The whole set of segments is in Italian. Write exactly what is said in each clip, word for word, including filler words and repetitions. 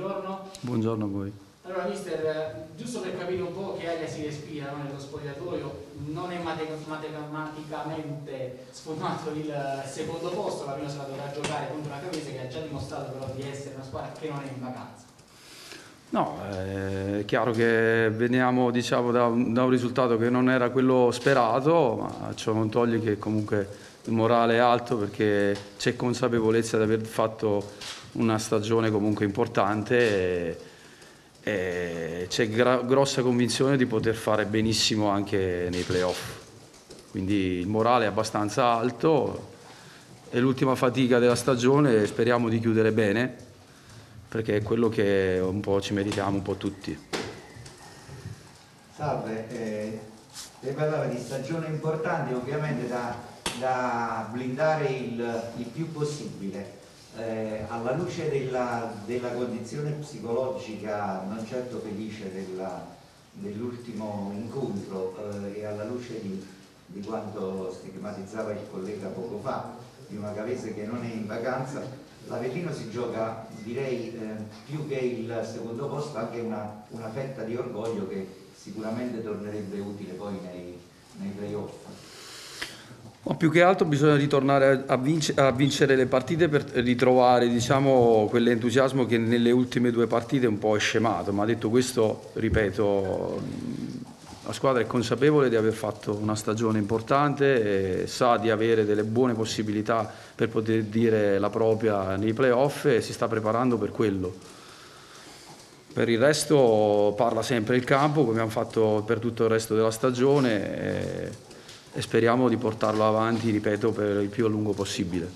buongiorno. Buongiorno a voi. Allora, mister, giusto per capire un po' che aria si respira, no, nello spogliatoio, non è matematicamente sfumato il secondo posto, la prima se la dovrà giocare contro una Cavarese che ha già dimostrato però di essere una squadra che non è in vacanza. No, è chiaro che veniamo, diciamo, da un, da un risultato che non era quello sperato, ma ciò non toglie che comunque il morale è alto perché c'è consapevolezza di aver fatto una stagione comunque importante e, e c'è grossa convinzione di poter fare benissimo anche nei playoff. Quindi il morale è abbastanza alto, è l'ultima fatica della stagione e speriamo di chiudere bene, perché è quello che un po' ci meritiamo un po' tutti. Salve, eh, lei parlava di stagione importante, ovviamente da, da blindare il, il più possibile. Eh, alla luce della, della condizione psicologica non certo felice dell'ultimo incontro eh, e alla luce di, di quanto stigmatizzava il collega poco fa, di una Cavarese che non è in vacanza, l'Avellino si gioca, direi, eh, più che il secondo posto anche una, una fetta di orgoglio che sicuramente tornerebbe utile poi nei, nei playoff. Ma più che altro bisogna ritornare a, vinc a vincere le partite per ritrovare, diciamo, quell'entusiasmo che nelle ultime due partite un po' è scemato, ma detto questo, ripeto, la squadra è consapevole di aver fatto una stagione importante e sa di avere delle buone possibilità per poter dire la propria nei playoff e si sta preparando per quello. Per il resto parla sempre il campo, come abbiamo fatto per tutto il resto della stagione e, e speriamo di portarlo avanti, ripeto, per il più a lungo possibile.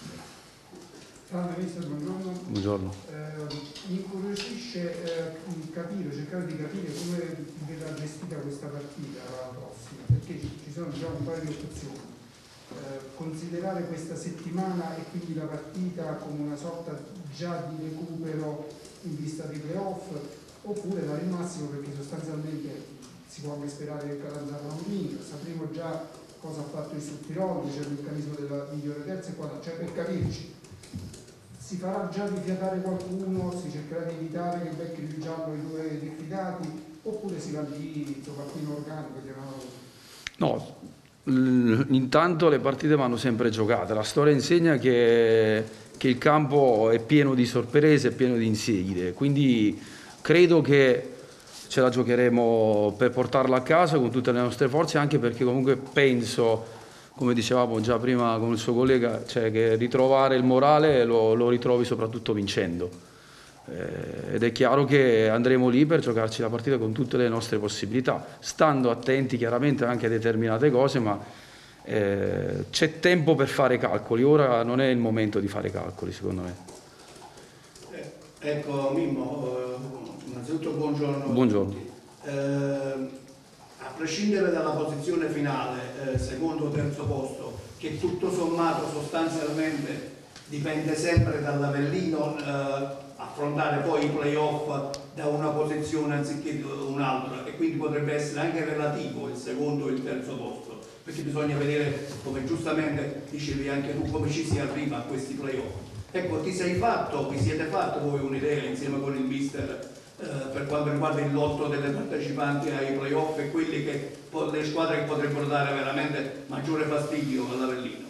Salve mister, buongiorno. Buongiorno. Eh, mi incuriosisce eh, capire, cercare di capire come verrà gestita questa partita la prossima, perché ci, ci sono già un paio di opzioni. Eh, considerare questa settimana e quindi la partita come una sorta già di recupero in vista dei playoff, oppure dare il massimo, perché sostanzialmente si può anche sperare che Catanzaro non vinca, sapremo già cosa ha fatto il Sottirolo, c'è il meccanismo della migliore terza e quadra, cioè per capirci. Si farà già rifiatare qualcuno, si cercherà di evitare che becchi il giallo i due diffidati, oppure si va lì, insomma, qui in organico, chiamiamolo. No, intanto le partite vanno sempre giocate, la storia insegna che, che il campo è pieno di sorprese, è pieno di insidie, quindi credo che ce la giocheremo per portarla a casa con tutte le nostre forze, anche perché comunque penso, come dicevamo già prima con il suo collega, cioè che ritrovare il morale lo, lo ritrovi soprattutto vincendo. Eh, ed è chiaro che andremo lì per giocarci la partita con tutte le nostre possibilità, stando attenti chiaramente anche a determinate cose, ma eh, c'è tempo per fare calcoli, ora non è il momento di fare calcoli secondo me. Eh, ecco Mimmo, eh, innanzitutto buongiorno. Buongiorno. Eh, A prescindere dalla posizione finale, eh, secondo o terzo posto, che tutto sommato sostanzialmente dipende sempre dall'Avellino, eh, affrontare poi i playoff da una posizione anziché un'altra, e quindi potrebbe essere anche relativo il secondo o il terzo posto, perché bisogna vedere, come giustamente dicevi anche tu, come ci si arriva a questi playoff. Ecco, ti sei fatto, vi siete fatto voi un'idea insieme con il mister Eh, per quanto riguarda il lotto delle partecipanti ai playoff e quelli che, le squadre che potrebbero dare veramente maggiore fastidio all'Avellino?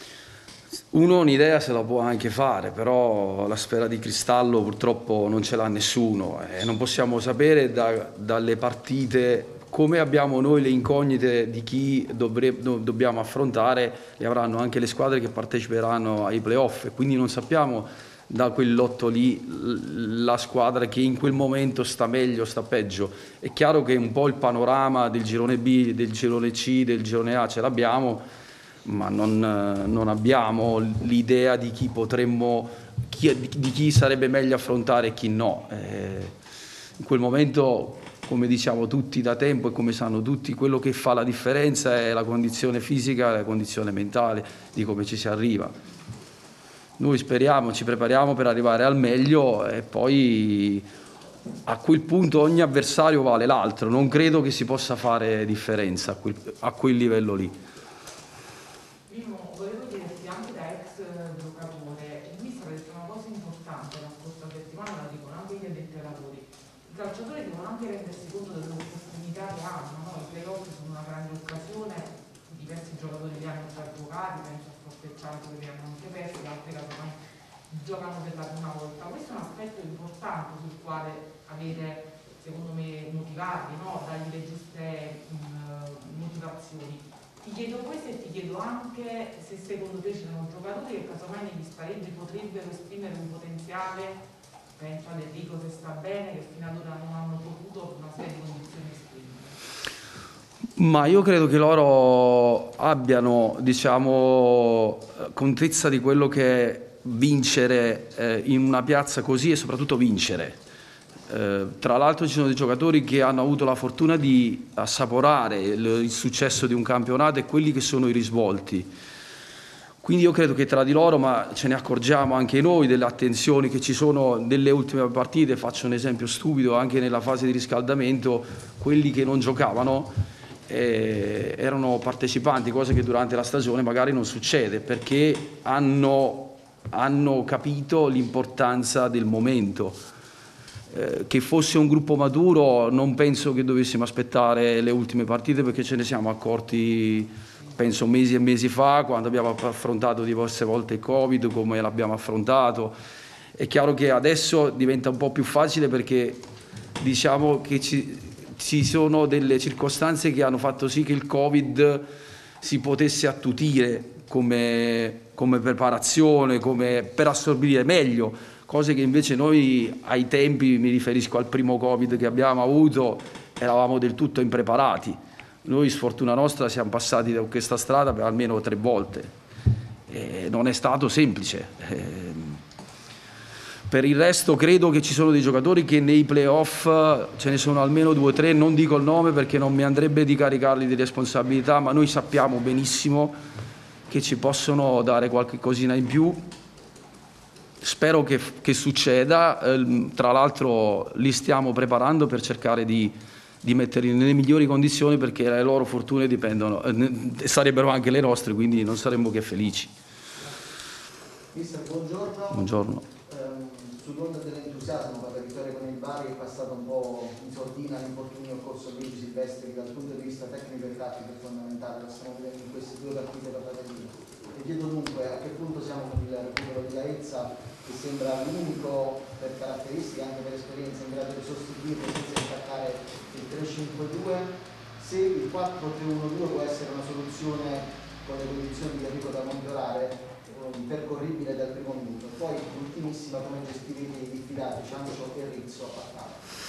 Uno un'idea se la può anche fare, però la sfera di cristallo purtroppo non ce l'ha nessuno e non possiamo sapere da, dalle partite come abbiamo noi le incognite di chi dovreb, do, dobbiamo affrontare, le avranno anche le squadre che parteciperanno ai playoff e quindi non sappiamo da quel lotto lì la squadra che in quel momento sta meglio, sta peggio. È chiaro che un po' il panorama del girone B, del girone C, del girone A ce l'abbiamo, ma non, non abbiamo l'idea di chi potremmo, chi, di chi sarebbe meglio affrontare e chi no. Eh, in quel momento, come diciamo tutti da tempo e come sanno tutti, quello che fa la differenza è la condizione fisica e la condizione mentale di come ci si arriva. Noi speriamo, ci prepariamo per arrivare al meglio e poi a quel punto ogni avversario vale l'altro. Non credo che si possa fare differenza a quel, a quel livello lì. Primo, volevo chiederti anche da ex giocatore, il mister ha detto una cosa importante la scorsa settimana, la dicono anche gli allenatori. I calciatori devono anche rendersi conto dell'opportunità che hanno, no? I playoff sono una grande occasione, diversi giocatori li hanno già giocati, penso a Fortecciato che li hanno anche persi, altri casomai giocano per la prima volta. Questo è un aspetto importante sul quale avere, secondo me, motivarli, no? Dargli le giuste mh, motivazioni. Ti chiedo questo e ti chiedo anche se secondo te ci sono giocatori che casomai negli spareggi potrebbero esprimere un potenziale, penso ad Enrico se sta bene, che fino ad ora non hanno potuto per una serie di condizioni esprimere. Ma io credo che loro abbiano, diciamo, contezza di quello che è vincere eh, in una piazza così e soprattutto vincere. Eh, tra l'altro ci sono dei giocatori che hanno avuto la fortuna di assaporare il, il successo di un campionato e quelli che sono i risvolti. Quindi io credo che tra di loro, ma ce ne accorgiamo anche noi delle attenzioni che ci sono nelle ultime partite, faccio un esempio stupido, anche nella fase di riscaldamento, quelli che non giocavano eh, erano partecipanti, cosa che durante la stagione magari non succede, perché hanno, hanno capito l'importanza del momento. Eh, che fosse un gruppo maturo non penso che dovessimo aspettare le ultime partite, perché ce ne siamo accorti penso mesi e mesi fa, quando abbiamo affrontato diverse volte il Covid, come l'abbiamo affrontato. È chiaro che adesso diventa un po' più facile perché diciamo che ci, ci sono delle circostanze che hanno fatto sì che il Covid si potesse attutire come, come preparazione, come per assorbire meglio, cose che invece noi ai tempi, mi riferisco al primo Covid che abbiamo avuto, eravamo del tutto impreparati. Noi, sfortuna nostra, siamo passati da questa strada per almeno tre volte. E non è stato semplice. E per il resto credo che ci sono dei giocatori che nei playoff, ce ne sono almeno due o tre, non dico il nome perché non mi andrebbe di caricarli di responsabilità, ma noi sappiamo benissimo che ci possono dare qualche cosina in più. Spero che, che succeda, eh, tra l'altro li stiamo preparando per cercare di, di metterli nelle migliori condizioni, perché le loro fortune dipendono, eh, sarebbero anche le nostre, quindi non saremmo che felici. Mister, buongiorno. Buongiorno. Um, Sull'onda dell'entusiasmo per la vittoria con il Bari è passato un po' in sordina l'infortunio occorso a Luigi Silvestri, che dal punto di vista tecnico e tattico è fondamentale, lo stiamo vedendo in queste due partite per la Torino. E chiedo dunque a che punto siamo con il recupero di Gaezza, che sembra l'unico per caratteristiche, anche per esperienza, in grado di sostituirlo senza intaccare il tre cinque due, se il quattro tre uno due può essere una soluzione con le condizioni di Enrico da monitorare, percorribile dal primo minuto. Poi, ultimissima, come gestirete i diffidati Ciancio e Rizzo a Tavola?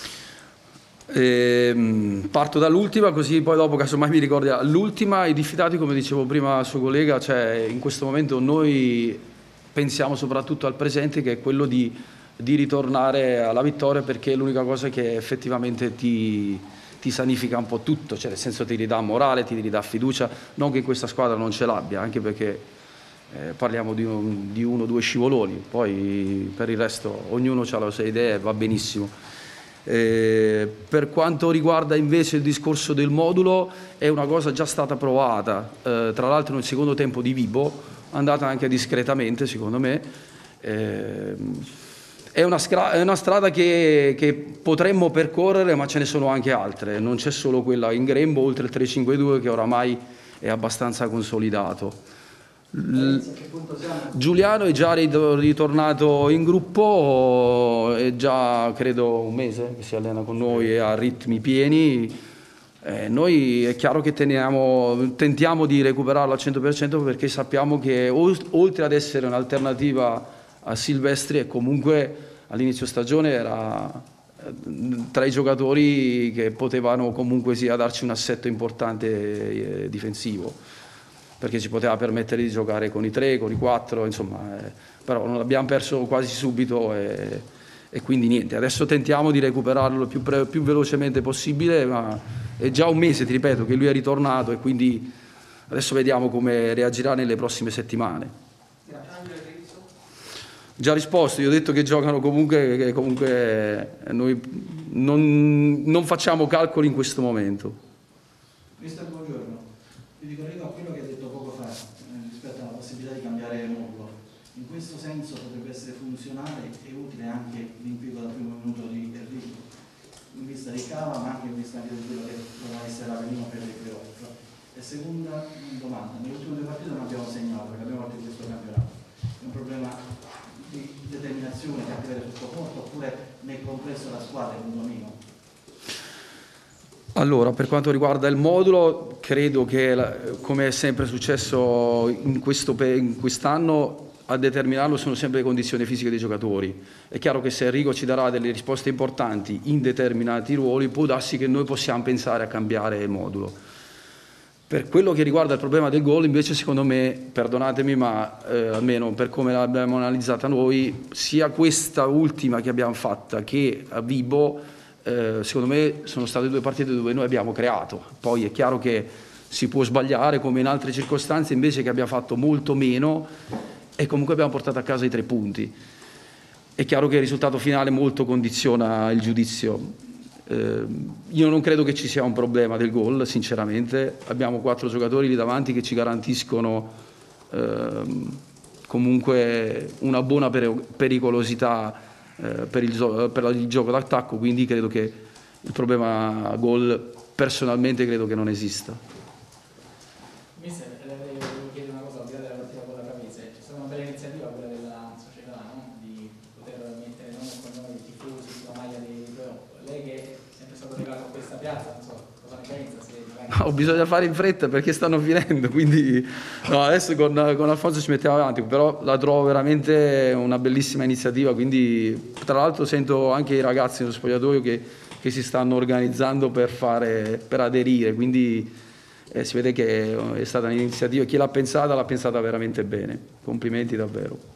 Eh, parto dall'ultima, così poi dopo casomai mi ricordi l'ultima. I diffidati, come dicevo prima al suo collega, cioè in questo momento noi pensiamo soprattutto al presente, che è quello di, di ritornare alla vittoria, perché è l'unica cosa che effettivamente ti, ti sanifica un po' tutto, cioè nel senso ti ridà morale, ti ridà fiducia, non che questa squadra non ce l'abbia, anche perché eh, parliamo di, un, di uno o due scivoloni, poi per il resto ognuno ha le sue idee, va benissimo. Eh, per quanto riguarda invece il discorso del modulo, è una cosa già stata provata, eh, tra l'altro nel secondo tempo di Vibo, andata anche discretamente secondo me. Eh, è, una è una strada che, che potremmo percorrere, ma ce ne sono anche altre, non c'è solo quella in grembo, oltre il tre cinque due che oramai è abbastanza consolidato. L Giuliano è già ritornato in gruppo, è già credo un mese che si allena con noi e ha ritmi pieni. Eh, noi è chiaro che teniamo, tentiamo di recuperarlo al cento per cento, perché sappiamo che oltre ad essere un'alternativa a Silvestri, e comunque all'inizio stagione era tra i giocatori che potevano comunque sia darci un assetto importante eh, difensivo, perché ci poteva permettere di giocare con i tre, con i quattro, insomma, eh, però non l'abbiamo perso quasi subito e, e quindi niente, adesso tentiamo di recuperarlo il più, più velocemente possibile, ma è già un mese, ti ripeto, che lui è ritornato e quindi adesso vediamo come reagirà nelle prossime settimane. Già risposto, io ho detto che giocano comunque, che comunque noi non, non facciamo calcoli in questo momento. Mister, buongiorno. Vi ricollego a quello che ha detto poco fa eh, rispetto alla possibilità di cambiare modulo. In questo senso potrebbe essere funzionale e utile anche l'impiego dal primo minuto di Enrico E seconda domanda, nelle ultime due partite non abbiamo segnato perché abbiamo fatto questo campionato. È un problema di determinazione, cattiveria sul porto, oppure nel complesso della squadra, secondo me? Allora, per quanto riguarda il modulo, credo che, come è sempre successo in questo, in quest'anno, a determinarlo sono sempre le condizioni fisiche dei giocatori. È chiaro che se Enrico ci darà delle risposte importanti in determinati ruoli, può darsi che noi possiamo pensare a cambiare il modulo. Per quello che riguarda il problema del gol, invece, secondo me, perdonatemi, ma eh, almeno per come l'abbiamo analizzata noi, sia questa ultima che abbiamo fatta che a Vibo, Eh, secondo me sono state due partite dove noi abbiamo creato. Poi è chiaro che si può sbagliare come in altre circostanze, invece che abbiamo fatto molto meno e comunque abbiamo portato a casa i tre punti. È chiaro che il risultato finale molto condiziona il giudizio. Eh, io non credo che ci sia un problema del gol, sinceramente. Abbiamo quattro giocatori lì davanti che ci garantiscono eh, comunque una buona pericolosità Per il, per il gioco d'attacco, quindi credo che il problema gol personalmente credo che non esista. Mister, le volevo chiedere una cosa, al di là della partita con la Cavese, c'è stata una bella iniziativa quella della società, no? Di poter mettere nome e cognome dei tifosi sulla maglia dei playoff. Lei che è sempre stato legato a questa piazza, non so cosa ne pensa, se magari... No, bisogna fare in fretta perché stanno finendo, quindi no, adesso con, con Alfonso ci mettiamo avanti, però la trovo veramente una bellissima iniziativa, quindi tra l'altro sento anche i ragazzi nello spogliatoio che, che si stanno organizzando per, fare, per aderire, quindi eh, si vede che è stata un'iniziativa, chi l'ha pensata l'ha pensata veramente bene, complimenti davvero.